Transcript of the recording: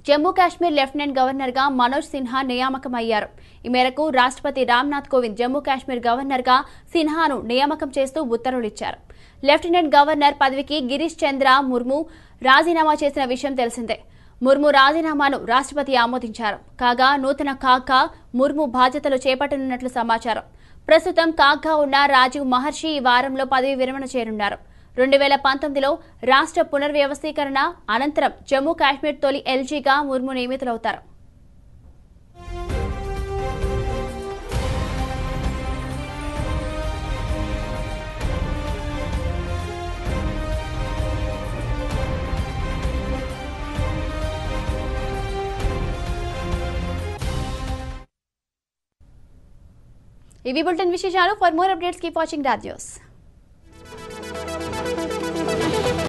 Jammu Kashmir lieutenant governor గా మనోజ్ సిన్హా నియామకమయ్యారు. ఈ మేరకు రాష్ట్రపతి రామ్నాథ్ కోవింద్ జమ్మూ కాశ్మీర్ గవర్నర్ గా సిన్హాను నియామకం చేస్తూ ఉత్తర్వులిచ్చారు. లెఫ్టినెంట్ గవర్నర్ పదవికి గిరీష్ చంద్ర ముర్ము రాజీనామా చేసిన విషయం తెలిసిందే. ముర్ము రాజీనామాను రాష్ట్రపతి ఆమోదించారు. కాగా నూతన కాకా ముర్ము బాధ్యతలు చేపట్టనున్నట్లు సమాచారం. ప్రస్తుతం కాగా ఉన్న రాజీవ్ మహర్షి ఈ వారంలో పదవి విరమణ చేరున్నారు. 2019లో రాష్ట్ర పునర్వ్యవస్థీకరణ అనంతరం జమ్మూ కాశ్మీర్ తొలి ఎల్జీగా ముర్ము నియమితులవుతారు. ఇవి బులెటిన్ విశేషాలు. For more updates keep watching Raj news.